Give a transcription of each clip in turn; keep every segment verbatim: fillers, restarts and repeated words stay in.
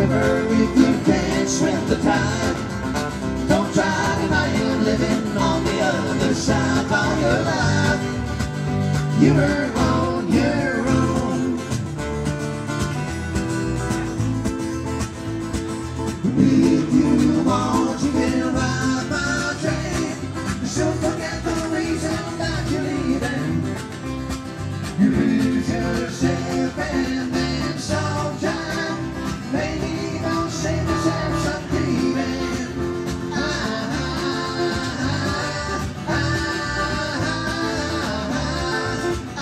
river if you can't swim the tide. Don't try to imagine living on the other side of your life. You're on your own. If you want, you can ride my train. So forget the reason that you're leaving. You lose yourself and then sometime maybe don't save yourself some grieving. Ah, ah, ah, ah,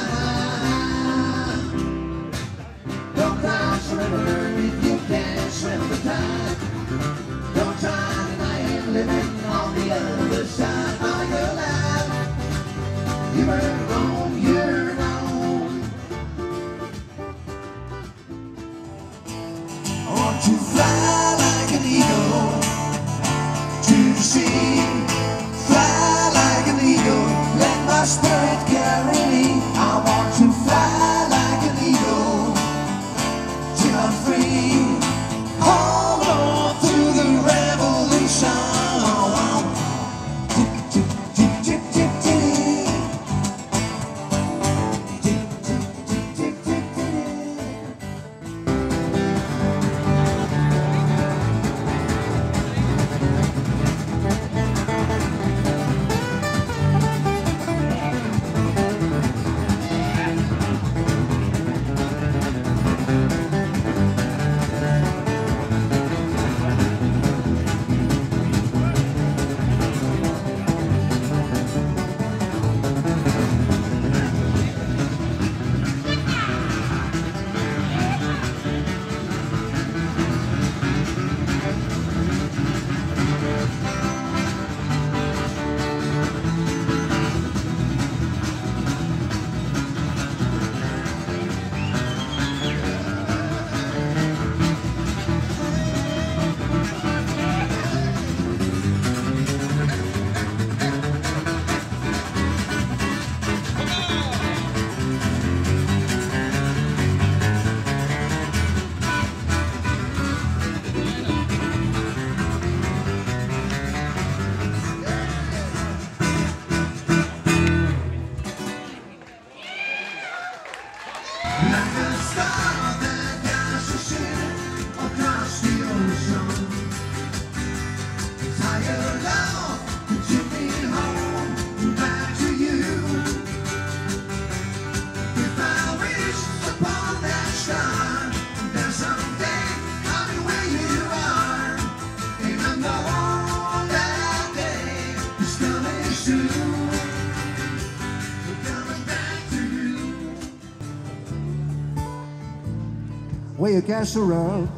ah, ah. Don't cross the river if you can't swim the tide. Don't try to deny living on the other side of your life. You're on your own. I want to fly like an eagle to the sea. Fly like an eagle, let my spirit carry me. I want to fly like an eagle till I'm free. Hold on to the revolution. Tip, tip, tip, tip, tip, tip. Tip, tip, tip, tip, tip, tip. Like a star that casts a ship across the ocean. Higher love to take me home, back to you. If I wish upon that star, then someday I'll be where you are. And I know that day is coming soon. We're coming back to you. Where you catch the road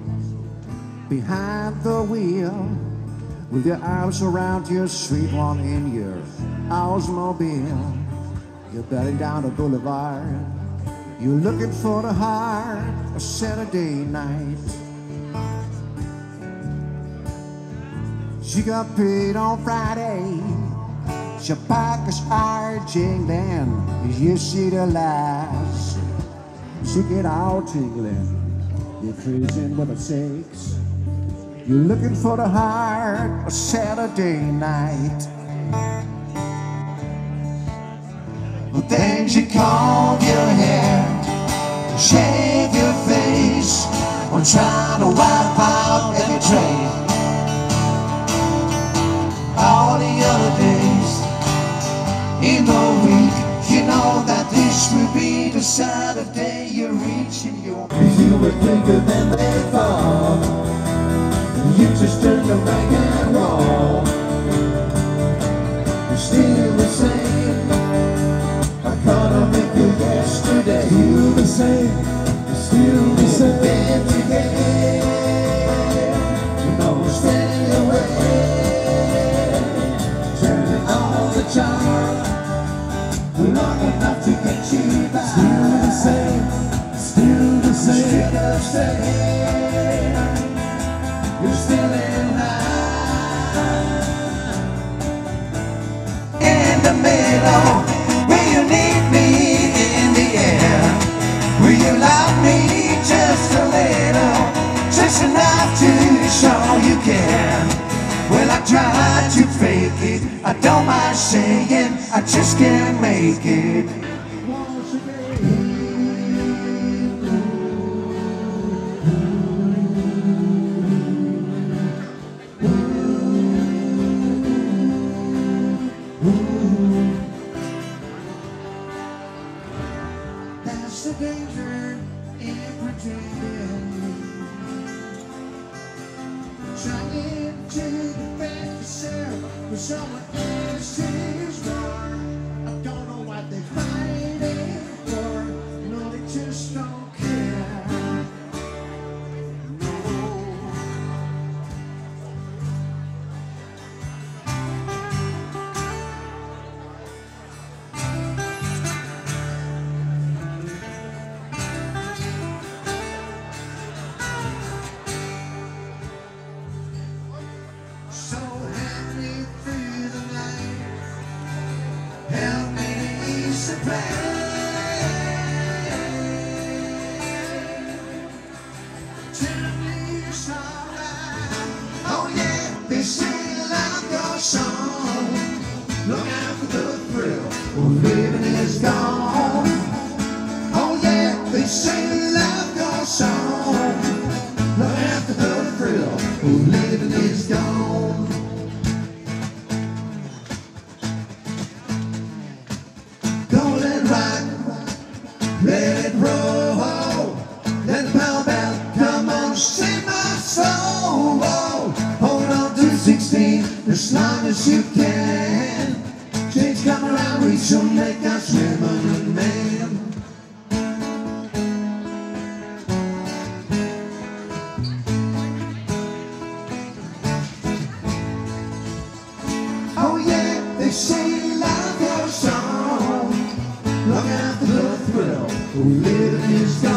behind the wheel, with your arms around your sweet one in your Oldsmobile. You're bedding down the boulevard, you're looking for the heart of Saturday night. She got paid on Friday, she pockets are jingling. You see the lights, she get all tingling. You're cruising with the six, you're looking for the heart of Saturday night. But then she combed your hair, shave your face, I'm trying to wipe out every trace. All the other days in the week, you know that this will be the Saturday you're reaching your peak. You were quicker than they thought. You just turned the back and roll. You're still the same. I caught up with you yesterday. Still the same. Still the same. Been together. You know we're standing away, turning on the charm, long enough to get you back. Still the same. Still the same. Still the same. You're still in line. In the middle, will you need me in the air? Will you love me just a little? I just can't make it. That's the danger in pretending, trying to defend yourself with someone else's wrong. I don't know what they're fighting for, you know they just don't care. No. So help me through the night, help me ease the pain. Tell me it's alright. Oh yeah, they say love goes on. Look out for the thrill when living is gone. Oh yeah, they say love goes on. Look out for the thrill when living is gone. Go let it rock, let it roll, let the power bell come on, save my soul. Hold on to sixteen as long as you can. Change come around, we shall make us women and men. Oh yeah, they say love goes on. Look out for the thrill, living is gone.